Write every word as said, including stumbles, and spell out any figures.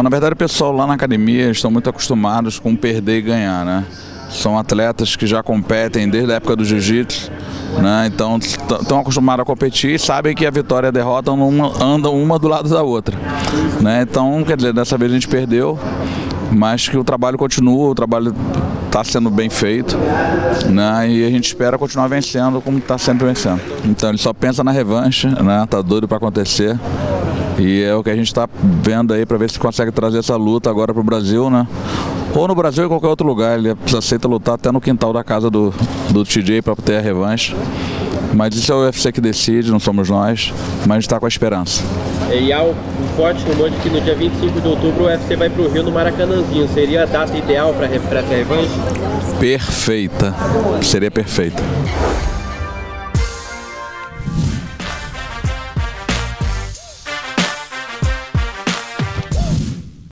Então, na verdade, o pessoal lá na academia estão muito acostumados com perder e ganhar, né? São atletas que já competem desde a época do jiu-jitsu, né? Então estão acostumados a competir e sabem que a vitória e a derrota uma, andam uma do lado da outra, né? Então, quer dizer, dessa vez a gente perdeu, mas que o trabalho continua, o trabalho está sendo bem feito, né? E a gente espera continuar vencendo como está sempre vencendo. Então ele só pensa na revanche, né? Tá doido para acontecer. E é o que a gente está vendo aí para ver se consegue trazer essa luta agora para o Brasil, né? Ou no Brasil ou em qualquer outro lugar. Ele aceita lutar até no quintal da casa do, do T J para ter a revanche. Mas isso é o U F C que decide, não somos nós, mas a gente está com a esperança. E há um forte rumor de que no dia vinte e cinco de outubro o U F C vai para o Rio no Maracanãzinho. Seria a data ideal para essa revanche? Perfeita, seria perfeita.